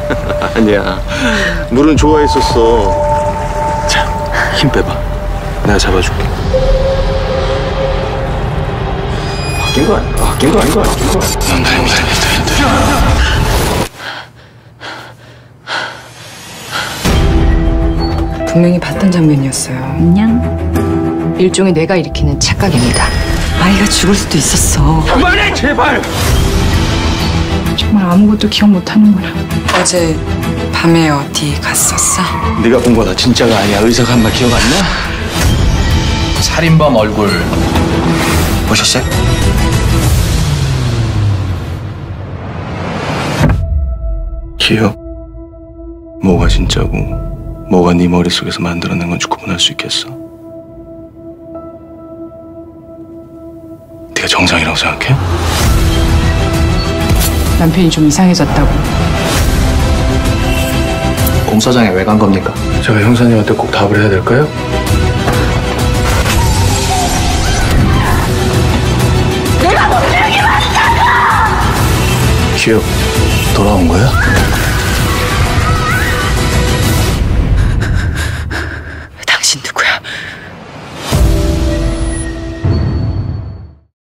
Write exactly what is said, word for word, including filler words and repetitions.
아니야. 물은 좋아했었어. 자, 힘 빼봐. 내가 잡아줄게. 바뀐 거 아니야? 바뀐 거 아닌 거 아닌 거 아니야? 분명히 봤던 장면이었어요. 안녕. 일종의 뇌가 일으키는 착각입니다. 아이가 죽을 수도 있었어. 그만해, 제발! 정말 아무것도 기억 못하는구나. 어제 밤에 어디 갔었어? 네가 본 거다 진짜가 아니야. 의사가 한 말 기억 안 나? 살인범 얼굴 보셨어요? 기억? 뭐가 진짜고 뭐가 네 머릿속에서 만들어낸 건지 구분할 수 있겠어? 네가 정상이라고 생각해? 남편이 좀 이상해졌다고. 공사장에 왜 간 겁니까? 제가 형사님한테 꼭 답을 해야 될까요? 내가 못 들게 만든다고! 기억 돌아온 거야?